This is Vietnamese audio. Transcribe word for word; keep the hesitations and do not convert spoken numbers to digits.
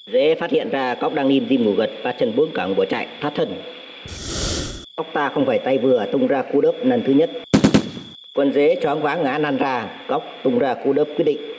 Dễ phát hiện ra cóc đang im dim ngủ gật và chân buông cẳng bỏ chạy thoát thân. Cóc ta không phải tay vừa tung ra cú đớp lần thứ nhất. Con dế choáng váng ngã lăn ra, cóc tung ra cú đớp quyết định.